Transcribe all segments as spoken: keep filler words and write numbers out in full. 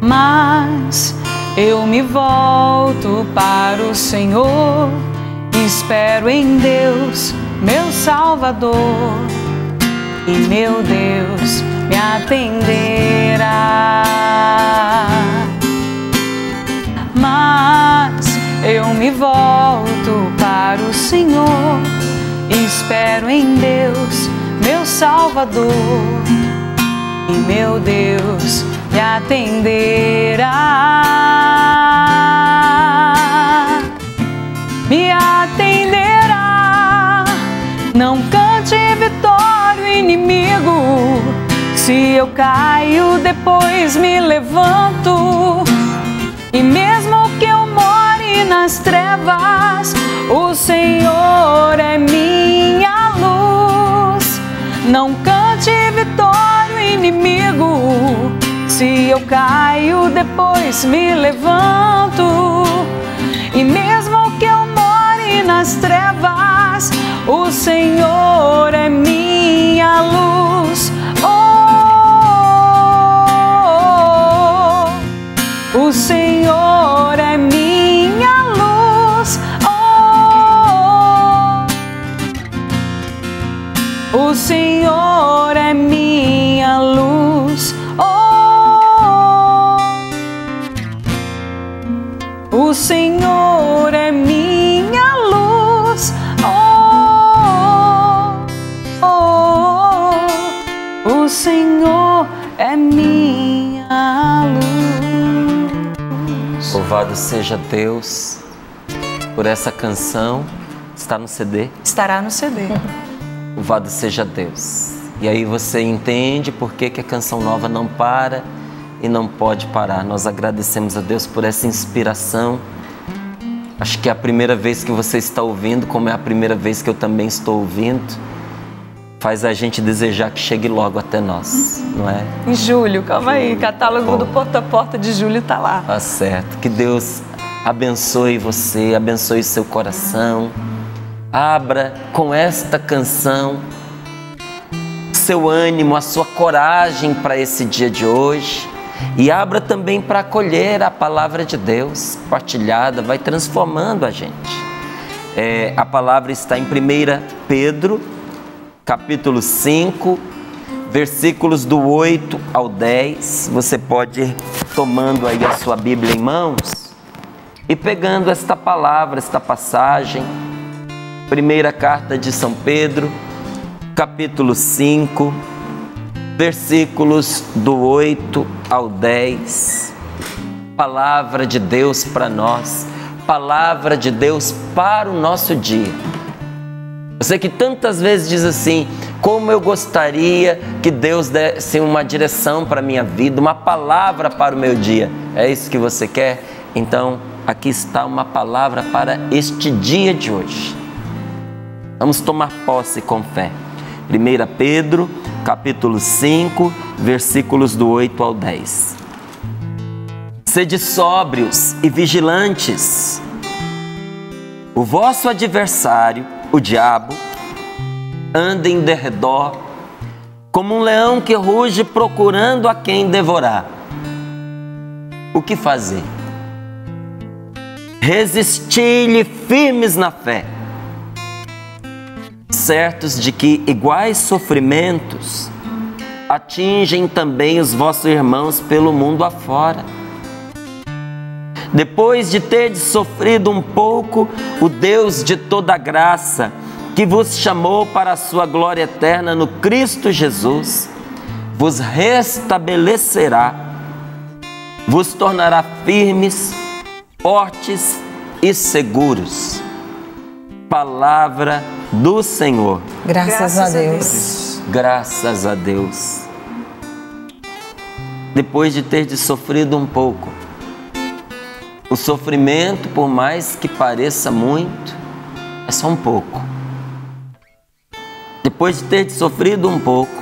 mas eu me volto para o Senhor, espero em Deus, meu Salvador, e meu Deus me atenderá. Mas eu me volto para o Senhor, espero em Deus, meu Salvador, e meu Deus me atenderá. Me atenderá. Não cante vitória o inimigo. Se eu caio, depois me levanto. E mesmo que eu more nas trevas, o Senhor é minha luz. Não cante vitória o inimigo. Se eu caio, depois me levanto. E mesmo que eu more nas trevas, o Senhor é minha luz. Oh, oh, oh, o Senhor é minha luz. Oh, oh, o Senhor é minha luz. Oh, o Senhor é minha luz. Oh, oh, oh, o Senhor é minha luz. Louvado seja Deus por essa canção. Está no C D? Estará no C D. Louvado seja Deus. E aí você entende por que que a Canção Nova não para e não pode parar. Nós agradecemos a Deus por essa inspiração. Acho que é a primeira vez que você está ouvindo, como é a primeira vez que eu também estou ouvindo, faz a gente desejar que chegue logo até nós, não é? Em julho, calma aí, catálogo Bom. do Porta a Porta de julho tá lá. Tá certo. Que Deus abençoe você, abençoe seu coração. Abra com esta canção seu ânimo, a sua coragem para esse dia de hoje. E abra também para acolher a palavra de Deus partilhada, vai transformando a gente. É, a palavra está em primeira Pedro, capítulo cinco, versículos do oito ao dez. Você pode ir tomando aí a sua Bíblia em mãos e pegando esta palavra, esta passagem. Primeira carta de São Pedro, capítulo cinco, versículos do oito ao dez. Palavra de Deus para nós, palavra de Deus para o nosso dia. Você que tantas vezes diz assim: como eu gostaria que Deus desse uma direção para a minha vida, uma palavra para o meu dia. É isso que você quer? Então, aqui está uma palavra para este dia de hoje. Vamos tomar posse com fé. primeira Pedro, capítulo cinco, versículos do oito ao dez. Sede sóbrios e vigilantes. O vosso adversário, o diabo, anda em derredor, como um leão que ruge procurando a quem devorar. O que fazer? Resisti-lhe firmes na fé, certos de que iguais sofrimentos atingem também os vossos irmãos pelo mundo afora. Depois de terdes sofrido um pouco, o Deus de toda graça, que vos chamou para a sua glória eterna no Cristo Jesus, vos restabelecerá, vos tornará firmes, fortes e seguros. Palavra do Senhor. Graças, Graças a Deus. Graças a Deus. Depois de ter de sofrido um pouco, o sofrimento, por mais que pareça muito, é só um pouco. Depois de ter de sofrido um pouco,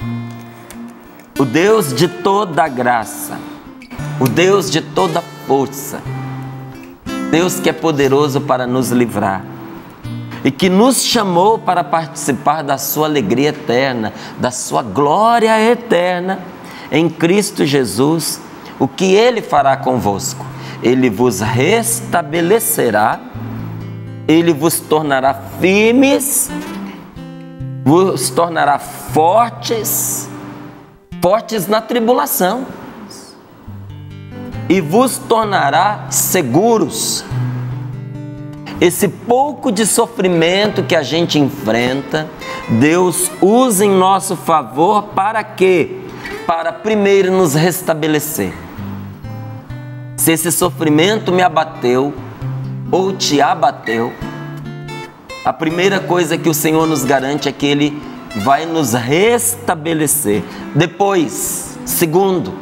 o Deus de toda graça, o Deus de toda força, Deus que é poderoso para nos livrar e que nos chamou para participar da sua alegria eterna, da sua glória eterna em Cristo Jesus, o que Ele fará convosco? Ele vos restabelecerá, Ele vos tornará firmes, vos tornará fortes, fortes na tribulação, e vos tornará seguros. Esse pouco de sofrimento que a gente enfrenta, Deus usa em nosso favor para quê? Para primeiro nos restabelecer. Se esse sofrimento me abateu ou te abateu, a primeira coisa que o Senhor nos garante é que Ele vai nos restabelecer. Depois, segundo,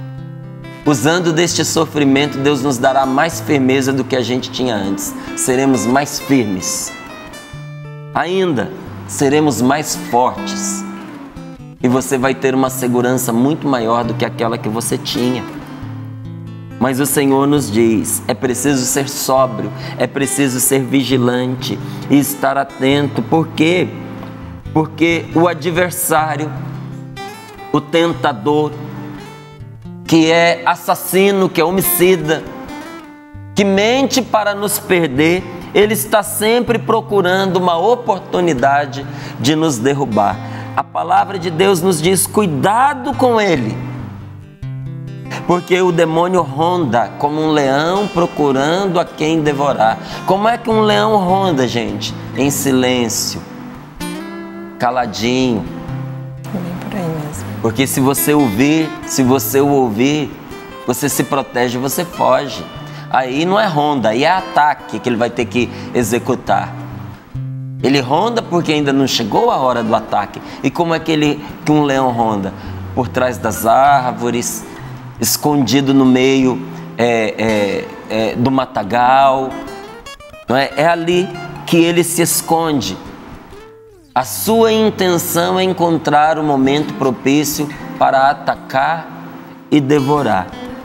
usando deste sofrimento, Deus nos dará mais firmeza do que a gente tinha antes. Seremos mais firmes. Ainda, seremos mais fortes. E você vai ter uma segurança muito maior do que aquela que você tinha. Mas o Senhor nos diz, é preciso ser sóbrio, é preciso ser vigilante e estar atento. Por quê? Porque o adversário, o tentador, que é assassino, que é homicida, que mente para nos perder, ele está sempre procurando uma oportunidade de nos derrubar. A palavra de Deus nos diz, cuidado com ele, porque o demônio ronda como um leão procurando a quem devorar. Como é que um leão ronda, gente? Em silêncio, caladinho. Bem por aí mesmo. Porque se você ouvir, se você o ouvir, você se protege, você foge. Aí não é ronda, aí é ataque que ele vai ter que executar. Ele ronda porque ainda não chegou a hora do ataque. E como é que, ele, que um leão ronda? Por trás das árvores, escondido no meio é, é, é, do matagal. Não é? É ali que ele se esconde. A sua intenção é encontrar o momento propício para atacar e devorar.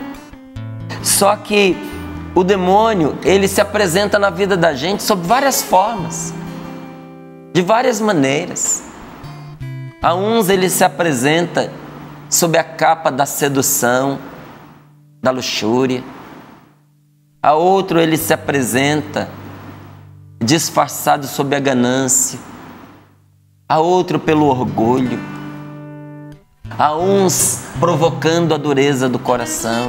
Só que o demônio, ele se apresenta na vida da gente sob várias formas, de várias maneiras. A uns ele se apresenta sob a capa da sedução, da luxúria. A outro ele se apresenta disfarçado sob a ganância. A outro pelo orgulho. A uns provocando a dureza do coração.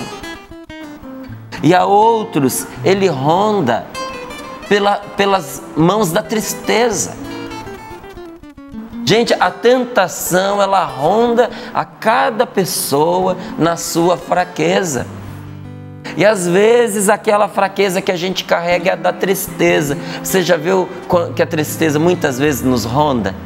E a outros ele ronda pela, pelas mãos da tristeza. Gente, a tentação, ela ronda a cada pessoa na sua fraqueza. E às vezes aquela fraqueza que a gente carrega é a da tristeza. Você já viu que a tristeza muitas vezes nos ronda?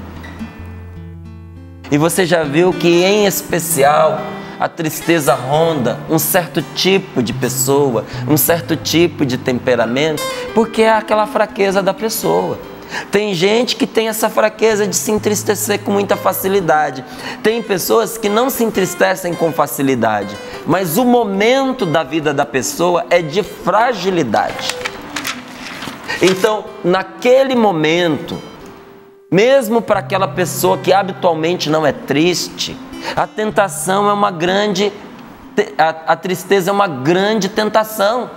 E você já viu que, em especial, a tristeza ronda um certo tipo de pessoa, um certo tipo de temperamento, porque é aquela fraqueza da pessoa. Tem gente que tem essa fraqueza de se entristecer com muita facilidade. Tem pessoas que não se entristecem com facilidade, mas o momento da vida da pessoa é de fragilidade. Então, naquele momento, mesmo para aquela pessoa que habitualmente não é triste, a tentação é uma grande, a, a tristeza é uma grande tentação.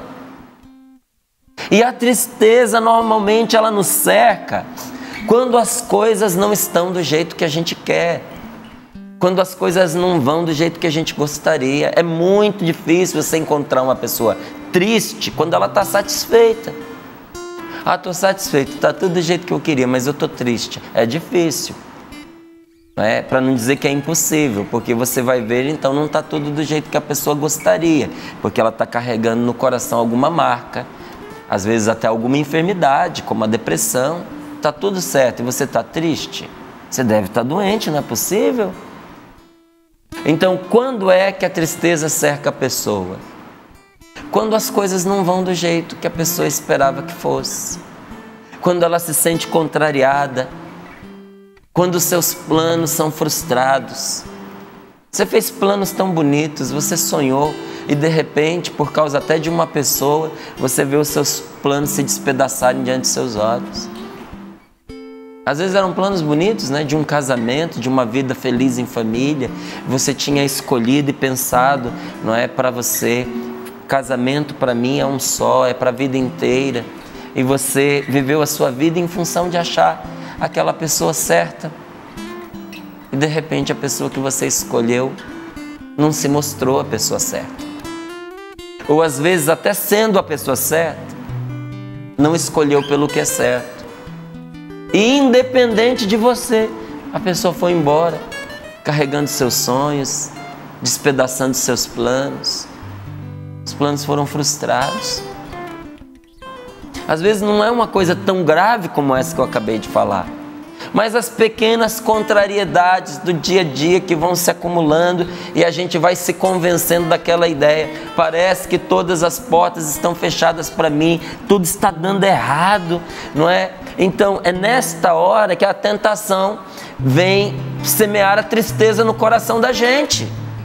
E a tristeza normalmente ela nos cerca quando as coisas não estão do jeito que a gente quer, quando as coisas não vão do jeito que a gente gostaria. É muito difícil você encontrar uma pessoa triste quando ela está satisfeita. Ah, estou satisfeito, está tudo do jeito que eu queria, mas eu estou triste. É difícil, não é? Para não dizer que é impossível, porque você vai ver, então não está tudo do jeito que a pessoa gostaria, porque ela está carregando no coração alguma marca, às vezes até alguma enfermidade, como a depressão. Está tudo certo e você está triste? Você deve estar doente, não é possível? Então, quando é que a tristeza cerca a pessoa? Quando as coisas não vão do jeito que a pessoa esperava que fosse. Quando ela se sente contrariada. Quando os seus planos são frustrados. Você fez planos tão bonitos, você sonhou e de repente, por causa até de uma pessoa, você vê os seus planos se despedaçarem diante dos seus olhos. Às vezes eram planos bonitos, né? De um casamento, de uma vida feliz em família. Você tinha escolhido e pensado, não é, para você, casamento para mim é um só, é para a vida inteira. E você viveu a sua vida em função de achar aquela pessoa certa. E de repente a pessoa que você escolheu não se mostrou a pessoa certa. Ou às vezes até sendo a pessoa certa, não escolheu pelo que é certo. E independente de você, a pessoa foi embora, carregando seus sonhos, despedaçando seus planos. Os planos foram frustrados. Às vezes não é uma coisa tão grave como essa que eu acabei de falar, mas as pequenas contrariedades do dia a dia que vão se acumulando e a gente vai se convencendo daquela ideia. Parece que todas as portas estão fechadas para mim, tudo está dando errado, não é? Então é nesta hora que a tentação vem semear a tristeza no coração da gente.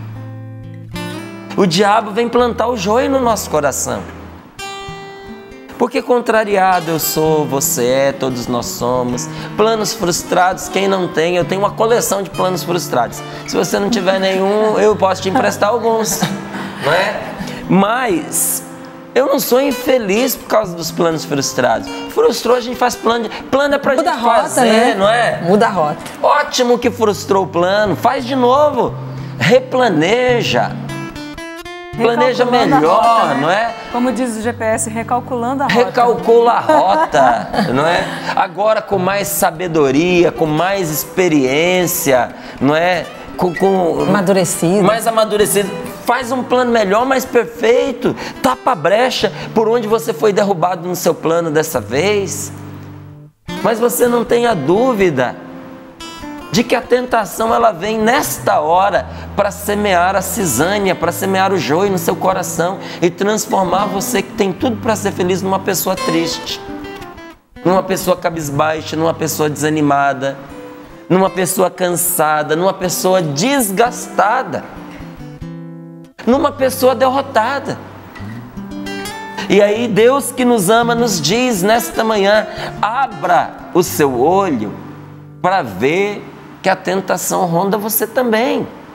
O diabo vem plantar o joio no nosso coração. Porque contrariado eu sou, você é, todos nós somos. Planos frustrados, quem não tem? Eu tenho uma coleção de planos frustrados. Se você não tiver nenhum, eu posso te emprestar alguns, não é? Mas eu não sou infeliz por causa dos planos frustrados. Frustrou, a gente faz plano. De... Plano é pra Muda gente a rota, fazer, né? não é? Muda a rota. Ótimo que frustrou o plano, faz de novo. Replaneja. Planeja melhor, rota, né? não é? Como diz o G P S, recalculando a rota. Recalcula a rota, não é? Agora com mais sabedoria, com mais experiência, não é? Com, com Amadurecido. Mais amadurecido. Faz um plano melhor, mais perfeito. Tapa a brecha por onde você foi derrubado no seu plano dessa vez. Mas você não tenha dúvida de que a tentação ela vem nesta hora para semear a cisânia, para semear o joio no seu coração e transformar você que tem tudo para ser feliz numa pessoa triste, numa pessoa cabisbaixa, numa pessoa desanimada, numa pessoa cansada, numa pessoa desgastada, numa pessoa derrotada. E aí Deus que nos ama nos diz nesta manhã, abra o seu olho para ver que a tentação ronda você também.